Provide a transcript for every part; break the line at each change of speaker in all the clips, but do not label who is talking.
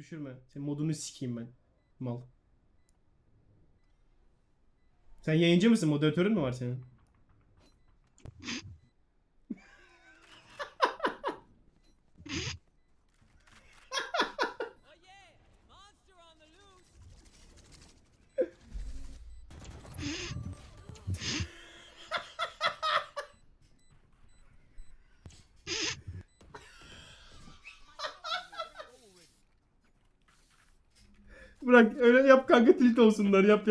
düşürme. Senin modunu sikeyim ben. Mal. Sen yayıncı mısın? Moderatörün mü var senin? Bırak öyle yap kanka, tilt olsunlar, yap.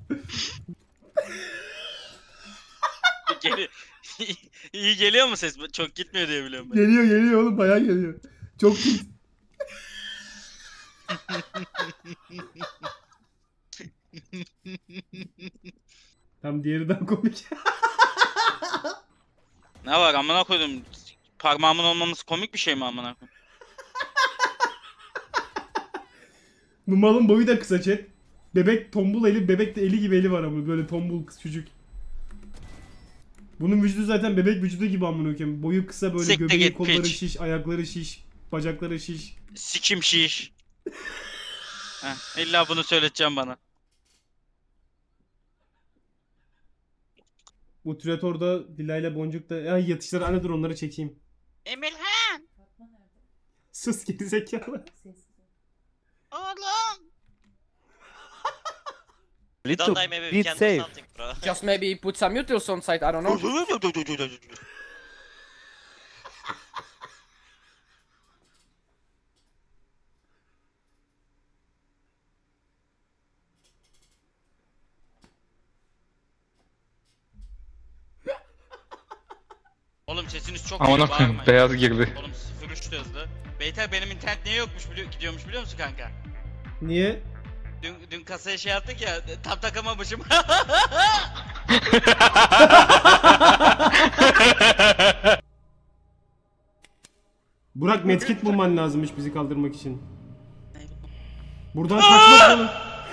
İyi geliyor mu ses? Çok gitmiyor diye biliyorum ben.
Geliyor oğlum, bayağı geliyor. Çok tilt. Tam diğeri daha komik.
Ne var amına koydum? Parmağımın olmaması komik bir şey mi amına koyayım?
Bu malın boyu da kısa chat. Bebek tombul eli, bebek de eli gibi eli var ama böyle tombul küçücük. Bunun vücudu zaten bebek vücudu gibi amına koyayım. Boyu kısa böyle,
Siktir
göbeği,
git,
kolları
piç.
şiş, ayakları şiş, bacakları şiş.
Sikim şiş. İlla bunu söyleteceğim bana.
Bu Türetor'da Dilayla Boncuk da ya yatışları anne, dur onları çekeyim.
Emirhan!
Sus gerizekalı.
Oğlum!
Don't die, maybe we can do something, bro.
Just maybe put some utils on site, I don't know.
Oğlum sesiniz çok
Amına
iyi,
koyayım,
bağırmayın.
beyaz girdi.
Oğlum 03 de hızlı. Beyter benim internet niye yokmuş gidiyormuş biliyor musun kanka?
Niye?
Dün kasaya şey yaptık ya, tam takamamışım.
Burak medkit bulman lazımmış bizi kaldırmak için. Buradan kaçmak oğlum.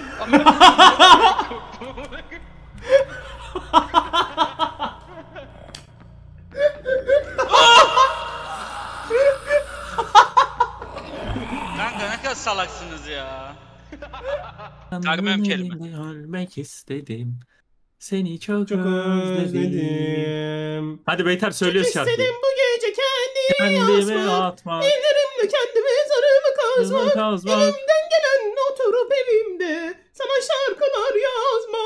Kanka ne kadar salaksınız ya. Karmem kelime.
Ölmek istedim. Seni çok,
Çok
özledim.
özledim.
Hadi Beyter söylüyoruz şarkıyı.
İstedim bu gece kendimi
Kendime
yazmak.
atma.
Ellerimle kendime zarımı kazmak.
Kazmak.
Elimden gelen oturup evimde sana şarkılar yazmak.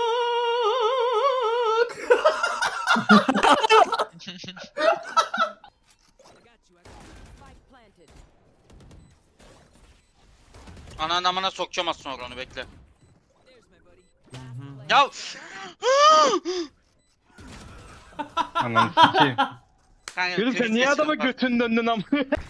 Ananın amına sokacağım az sonra onu, bekle. Ya
Ananı sikeyim.
kanka,
Gülüm sen niye adama götün döndün ama?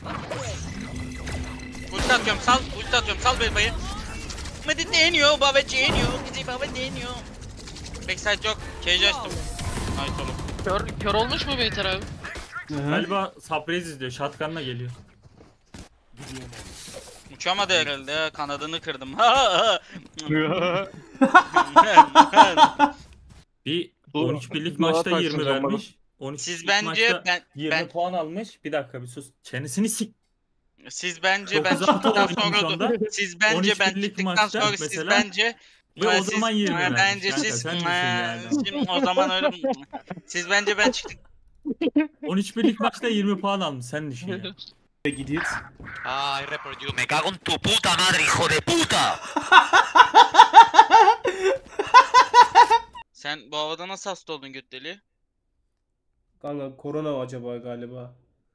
Ulti atıyorum, sal bebeği. Medit ne iniyor, babacı iniyor, bizi babacı iniyor. Backside yok, cage açtım. Nice oğlum.
Kör olmuş mu Beyter abi?
Galiba Saprez izliyor. Shotgun'la geliyor.
Uçamadı herhalde ya, kanadını kırdım.
Bir 13 birlik maçta 20 vermiş. 13
Siz
birlik
bence
maçta 20 puan almış. Bir dakika bir sus. Çenesini sik.
Siz bence ben
9-6
çıktıktan
oynamış
sonra
onda.
siz bence
13
ben
birlik
çıktıktan
maçta
sonra
mesela.
siz bence
Ve o zaman 20 vermiş.
bence
Kanka,
siz
sen düşün yani.
şimdi o zaman öyle siz bence ben çıktık.
13 birlik maçta 20 puan almış. Sen düşün ya.
Gidiyoruz.
Ah, I report you. Me cago en tu puta madre, hijo de puta.
Sen bu havada nasıl hasta oldun göt deliği?
Kanka korona acaba galiba.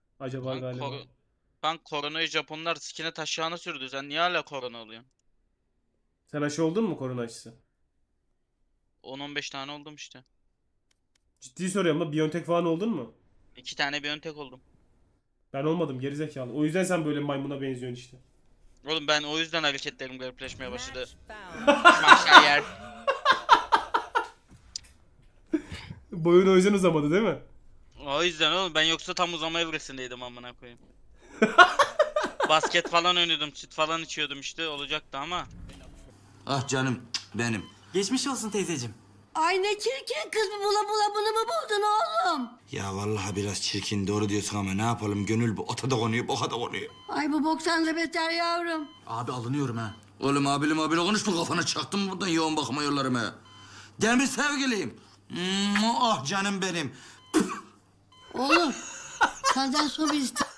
Kan koronayı Japonlar sikine taşağına sürdü. Sen niye hala korona oluyorsun?
Sen aşı oldun mu korona aşısı?
10-15 tane oldum işte.
Ciddi soruyorum da Biontech falan oldun mu?
2 tane Biontech oldum.
Ben olmadım gerizekalı. O yüzden sen böyle maymuna benziyorsun işte.
Oğlum ben o yüzden hareketlerim garipleşmeye başladı. Aşağı yer.
Boyun o yüzden uzamadı değil mi?
O yüzden oğlum, ben yoksa tam uzama evresindeydim amına koyayım. Basket falan oynuyordum, süt falan içiyordum işte, olacaktı ama.
Ah canım benim. Geçmiş olsun teyzeciğim.
Ay ne çirkin kız bu bula bula bunu mu buldun oğlum?
Ya vallahi biraz çirkin doğru diyorsun ama ne yapalım gönül bu ota da konuyor boka da konuyor.
Ay bu boktan da beter yavrum.
Abi alınıyorum ha. Oğlum abili konuşma kafana çaktın mı buradan yoğun bakıma yollarım ha. Demir sevgilim. Ah canım benim.
Oğlum senden su bir iste.